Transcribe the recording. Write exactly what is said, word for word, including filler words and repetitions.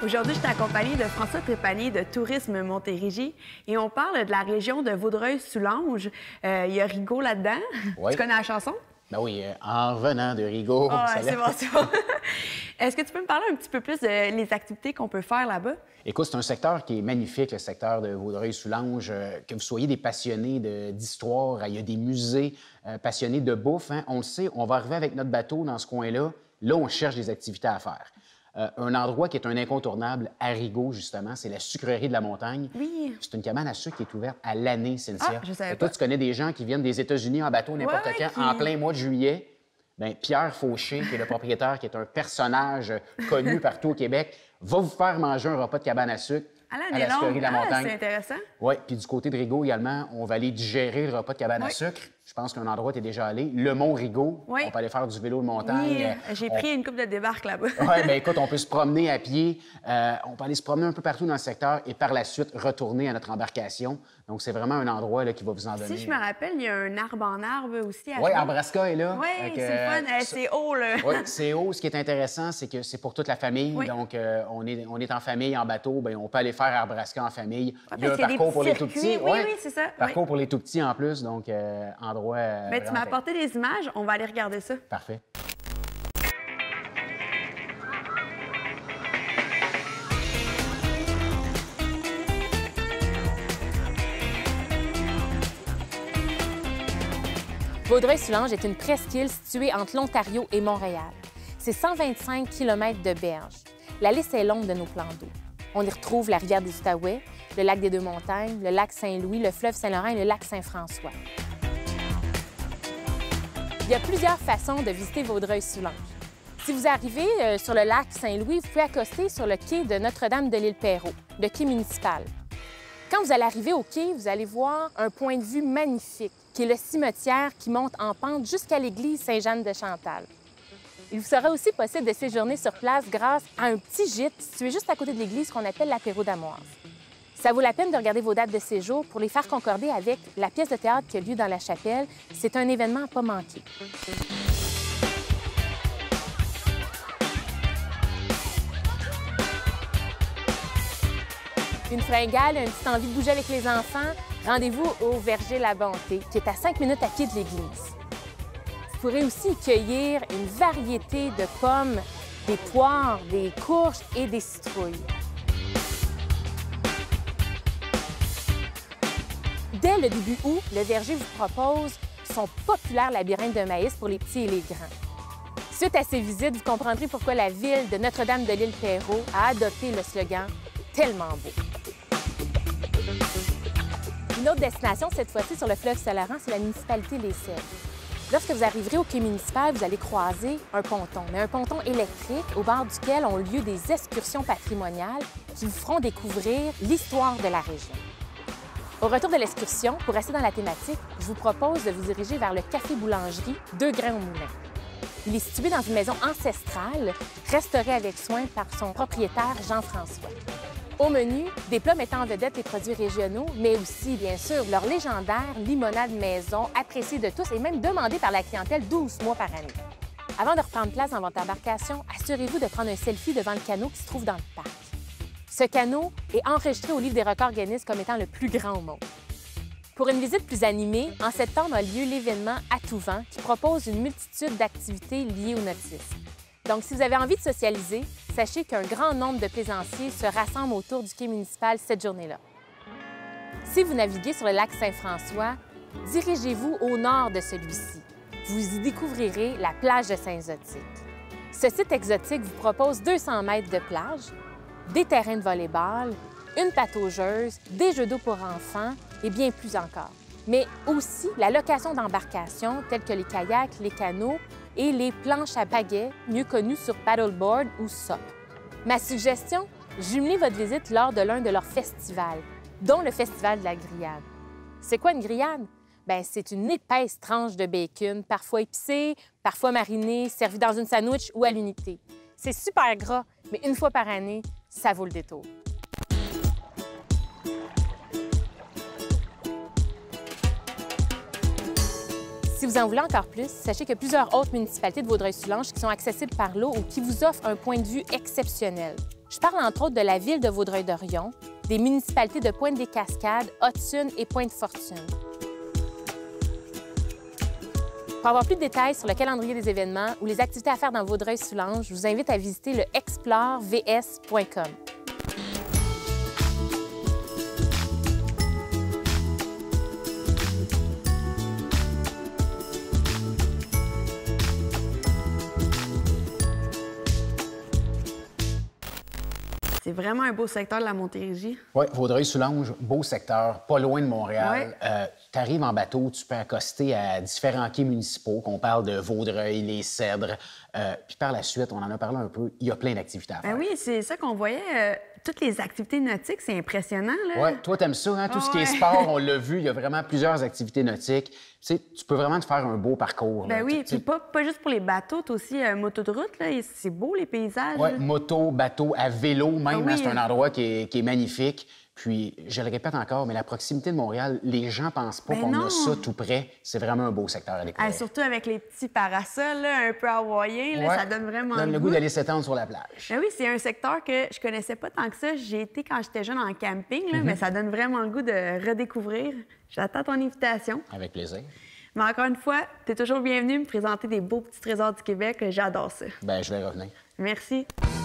Aujourd'hui, je suis accompagnée de François Trépanier de Tourisme Montérégie et on parle de la région de Vaudreuil-Soulanges. Euh, il y a Rigaud là-dedans. Oui. Tu connais la chanson? Ben oui, euh, en revenant de Rigaud. Oh, ouais, c'est bon, c'est bon. Est-ce que tu peux me parler un petit peu plus de les activités qu'on peut faire là-bas? Écoute, c'est un secteur qui est magnifique, le secteur de Vaudreuil-Soulanges. Euh, que vous soyez des passionnés d'histoire, il y a des musées, euh, passionnés de bouffe. Hein. On le sait, on va arriver avec notre bateau dans ce coin-là. Là, on cherche des activités à faire. Euh, un endroit qui est un incontournable à Rigaud, justement, c'est la sucrerie de la montagne. Oui. C'est une cabane à sucre qui est ouverte à l'année, Cynthia. Ah, je savais Et toi, pas. tu connais des gens qui viennent des États-Unis en bateau n'importe Ouais, quand, qui... en plein mois de juillet. Bien, Pierre Fauché, qui est le propriétaire, qui est un personnage connu partout au Québec, va vous faire manger un repas de cabane à sucre à, à la sucrerie de la ah, montagne. C'est intéressant. Oui, puis du côté de Rigaud également, on va aller digérer le repas de cabane oui. à sucre. Je pense qu'un endroit, tu es déjà allé. Le Mont Rigaud, oui. on peut aller faire du vélo de montagne. Oui, j'ai on... pris une coupe de débarque là-bas. Oui, bien écoute, on peut se promener à pied. Euh, on peut aller se promener un peu partout dans le secteur et par la suite retourner à notre embarcation. Donc, c'est vraiment un endroit là, qui va vous en donner. Si je me rappelle, il y a un arbre en arbre aussi. Oui, Arbrasca est là. Oui, c'est le fun. Euh, c'est haut, là. Oui, c'est haut. Ce qui est intéressant, c'est que c'est pour toute la famille. Oui. Donc, euh, on, est, on est en famille, en bateau. Bien, on peut aller faire Arbrasca en famille. Ouais, il y a un y a parcours pour les circuits. tout-petits. Oui, oui, c'est ça. Parcours oui. pour les tout-petits en plus. Donc, euh, endroit. Euh, Bien, tu m'as apporté des images. On va aller regarder ça. Parfait. Vaudreuil-Soulanges est une presqu'île située entre l'Ontario et Montréal. C'est cent vingt-cinq kilomètres de berge. La liste est longue de nos plans d'eau. On y retrouve la rivière des Outaouais, le lac des Deux-Montagnes, le lac Saint-Louis, le fleuve Saint-Laurent et le lac Saint-François. Il y a plusieurs façons de visiter Vaudreuil-Soulanges. Si vous arrivez euh, sur le lac Saint-Louis, vous pouvez accoster sur le quai de Notre-Dame-de-l'Île-Perrot, le quai municipal. Quand vous allez arriver au quai, vous allez voir un point de vue magnifique, qui est le cimetière qui monte en pente jusqu'à l'église Sainte-Jeanne-de-Chantal. Il vous sera aussi possible de séjourner sur place grâce à un petit gîte situé juste à côté de l'église qu'on appelle l'Apéro d'Amoise. Ça vaut la peine de regarder vos dates de séjour pour les faire concorder avec la pièce de théâtre qui a lieu dans la chapelle. C'est un événement à pas manquer. Une fringale, une petite envie de bouger avec les enfants, rendez-vous au Verger La Bonté, qui est à cinq minutes à pied de l'église. Vous pourrez aussi y cueillir une variété de pommes, des poires, des courges et des citrouilles. Dès le début août, le Verger vous propose son populaire labyrinthe de maïs pour les petits et les grands. Suite à ces visites, vous comprendrez pourquoi la ville de Notre-Dame-de-l'Île-Perrot a adopté le slogan « Tellement beau ». Une autre destination, cette fois-ci sur le fleuve Saint-Laurent, c'est la municipalité Les Sèvres. Lorsque vous arriverez au quai municipal, vous allez croiser un ponton, mais un ponton électrique au bord duquel ont lieu des excursions patrimoniales qui vous feront découvrir l'histoire de la région. Au retour de l'excursion, pour rester dans la thématique, je vous propose de vous diriger vers le café-boulangerie Deux Grains au Moulin. Il est situé dans une maison ancestrale, restaurée avec soin par son propriétaire Jean-François. Au menu, des plats mettant en vedette les produits régionaux, mais aussi, bien sûr, leur légendaire limonade maison, appréciée de tous et même demandée par la clientèle douze mois par année. Avant de reprendre place dans votre embarcation, assurez-vous de prendre un selfie devant le canot qui se trouve dans le parc. Ce canot est enregistré au livre des records Guinness comme étant le plus grand au monde. Pour une visite plus animée, en septembre a lieu l'événement À tout vent qui propose une multitude d'activités liées au nautisme. Donc, si vous avez envie de socialiser, sachez qu'un grand nombre de plaisanciers se rassemblent autour du quai municipal cette journée-là. Si vous naviguez sur le lac Saint-François, dirigez-vous au nord de celui-ci. Vous y découvrirez la plage de Saint-Zotique. Ce site exotique vous propose deux cents mètres de plage, des terrains de volley-ball, une pataugeuse, des jeux d'eau pour enfants et bien plus encore. Mais aussi la location d'embarcations telles que les kayaks, les canots et les planches à pagaie, mieux connues sur paddleboard ou S O P. Ma suggestion, jumelez votre visite lors de l'un de leurs festivals, dont le Festival de la grillade. C'est quoi une grillade? Bien, c'est une épaisse tranche de bacon, parfois épicée, parfois marinée, servie dans une sandwich ou à l'unité. C'est super gras, mais une fois par année, ça vaut le détour. Si vous en voulez encore plus, sachez que plusieurs autres municipalités de Vaudreuil-Soulanges qui sont accessibles par l'eau ou qui vous offrent un point de vue exceptionnel. Je parle entre autres de la ville de Vaudreuil-Dorion, des municipalités de Pointe-des-Cascades, Hudson et Pointe-Fortune. Pour avoir plus de détails sur le calendrier des événements ou les activités à faire dans Vaudreuil-Soulanges, je vous invite à visiter le explore v s point com. C'est vraiment un beau secteur de la Montérégie. Oui, Vaudreuil-Soulanges, beau secteur, pas loin de Montréal. Ouais. Euh, tu arrives en bateau, tu peux accoster à différents quais municipaux, qu'on parle de Vaudreuil, les Cèdres. Euh, puis par la suite, on en a parlé un peu, il y a plein d'activités à faire. Ben oui, c'est ça qu'on voyait. euh, toutes les activités nautiques, c'est impressionnant, là. Oui, toi, t'aimes ça, hein? Tout Ah ce qui est ouais. sport, on l'a vu, il y a vraiment plusieurs activités nautiques. Tu sais, tu peux vraiment te faire un beau parcours. Ben là. oui, Tu- tu- puis pas, pas juste pour les bateaux, t'as aussi euh, moto de route, là. et C'est beau, les paysages. Ouais, là. moto, bateau, à vélo même, Ah oui, hein, c'est un hein. endroit qui est, qui est magnifique. Puis, je le répète encore, mais la proximité de Montréal, les gens pensent pas Ben qu'on non. a ça tout près. C'est vraiment un beau secteur à découvrir. Ah, surtout avec les petits parasols, là, un peu hawaïens, là, Ouais, ça donne vraiment donne le le goût. goût d'aller s'étendre sur la plage. Ben oui, c'est un secteur que je connaissais pas tant que ça. J'ai été quand j'étais jeune en camping, Mm-hmm. là, mais ça donne vraiment le goût de redécouvrir. J'attends ton invitation. Avec plaisir. Mais encore une fois, tu es toujours bienvenue me présenter des beaux petits trésors du Québec. J'adore ça. Ben, je vais revenir. Merci.